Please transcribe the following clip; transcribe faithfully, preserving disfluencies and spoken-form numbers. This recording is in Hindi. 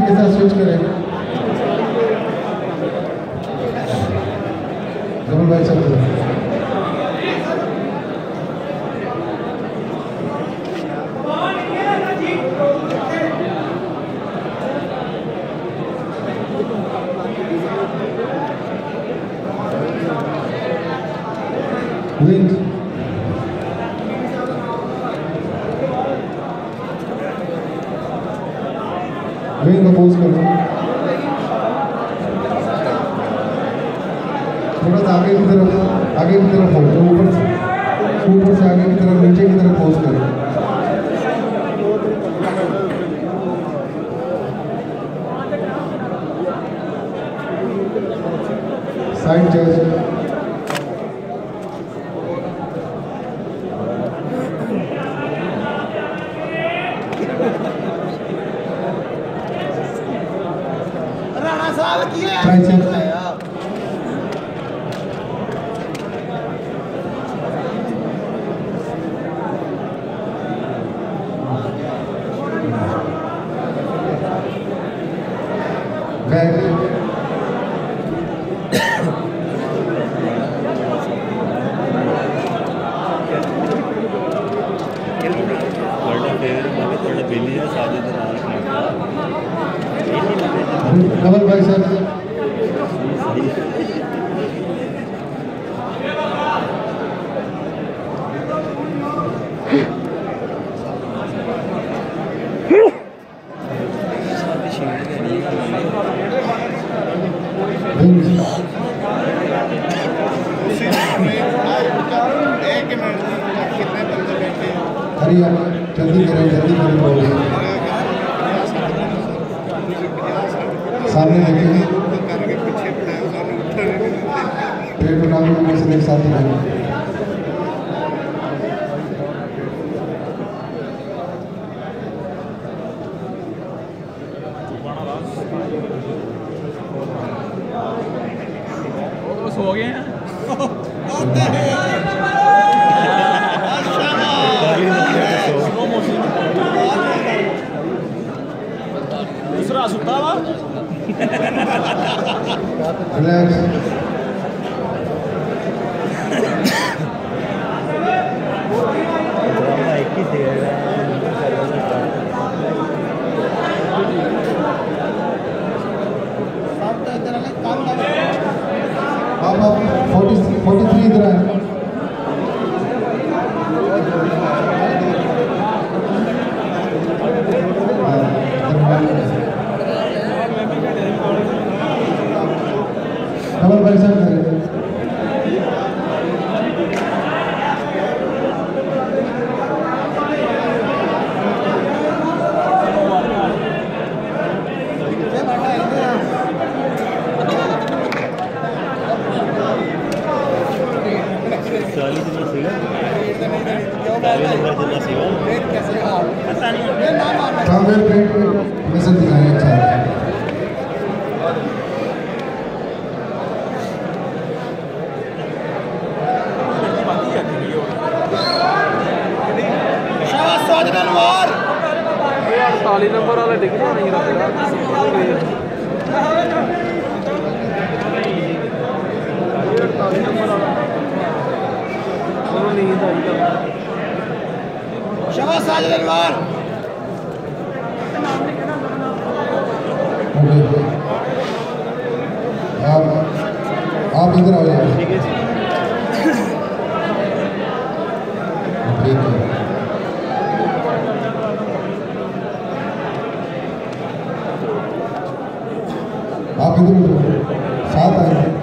के साथ स्विच करें। जबल भाई चल विंग विंग अपोज करो, थोड़ा सा आगे की तरफ, आगे की तरफ हो, तो ऊपर से ऊपर से आगे की तरफ, नीचे की तरफ अपोज करो। साइड जज कमल भाई साहब हरियाणा जल्दी करें जल्दी करें बोलिए सामने देखेंगे पेट उठाने में से एक साथ रहेंगे। हो गए हैं दूसरा सुता हुआ आप आप फोर्टी फोर्टी थ्री इधर आए। कमल भाई साहब करें चालीस जिला सीगा चालीस नंबर जिला सीगा पता नहीं ट्रांसफर प्रिंट मैसेज दिखाएं। अच्छा अड़तालीस नंबर वाला डिग्री नहीं रखेगा अड़तालीस नंबर वाला नींद आई शाबाश साजिद अनवर। आप आप इधर आ जाओ। ठीक है जी ठीक है आप इधर साथ आए।